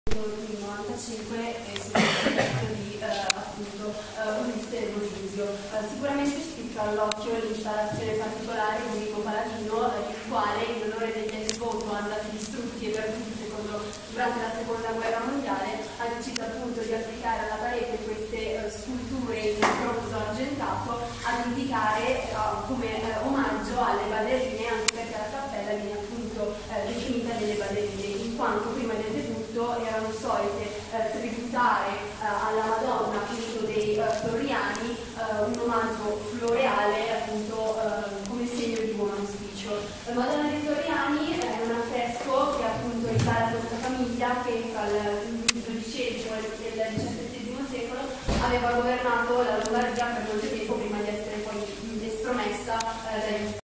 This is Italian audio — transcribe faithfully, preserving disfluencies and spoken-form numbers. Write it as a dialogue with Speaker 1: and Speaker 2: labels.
Speaker 1: nel novantacinque e sul progetto di eh, appunto eh, Ulisse e Bolisio. Eh, sicuramente spicca all'occhio l'installazione particolare di Vico Paladino, eh, il quale in onore degli ex voto andati distrutti e perduti secondo, durante la seconda guerra mondiale ha deciso appunto di applicare alla parete queste eh, sculture in bronzo argentato ad indicare eh, come eh, omaggio alle ballerine, anche perché la cappella viene appunto eh, definita delle ballerine, in quanto prima del debutto erano solite eh, tributare eh, alla Madonna appunto dei eh, Torriani eh, un omaggio floreale appunto eh, come segno di buon auspicio. La Madonna dei Torriani è un affresco che appunto riguarda questa famiglia che tra il dodicesimo e il diciassettesimo secolo aveva governato la Lombardia per molto tempo prima di essere poi estromessa eh, dagli